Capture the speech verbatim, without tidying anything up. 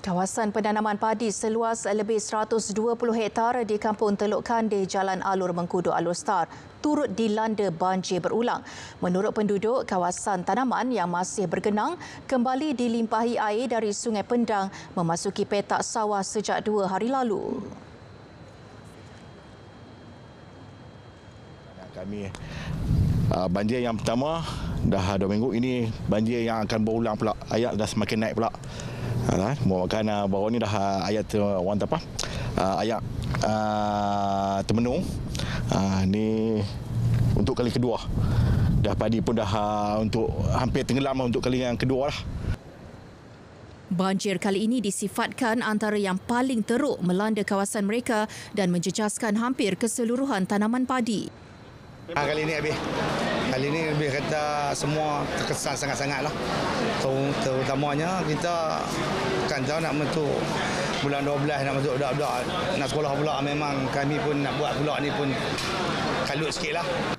Kawasan penanaman padi seluas lebih seratus dua puluh hektar di Kampung Teluk Kandeh, Jalan Alur Mengkudu Alor Star turut dilanda banjir berulang. Menurut penduduk, kawasan tanaman yang masih bergenang kembali dilimpahi air dari Sungai Pendang memasuki petak sawah sejak dua hari lalu. Kami uh, banjir yang pertama dah dua minggu ini, banjir yang akan berulang pula, air dah semakin naik pula. Ha, kerana baru ni dah ayat orang apa? Uh, ayat uh, termenung. Uh, ni untuk kali kedua. Dah padi pun dah uh, untuk hampir tenggelam untuk kali yang kedua lah. Banjir kali ini disifatkan antara yang paling teruk melanda kawasan mereka dan menjejaskan hampir keseluruhan tanaman padi. Ha, kali ini habis. Kali ini lebih kata semua terkesan sangat-sangat lah. Terutamanya kita kan tahu nak masuk bulan dua belas, nak masuk budak-budak nak sekolah pula, memang kami pun nak buat pula ni pun kalut sikit lah.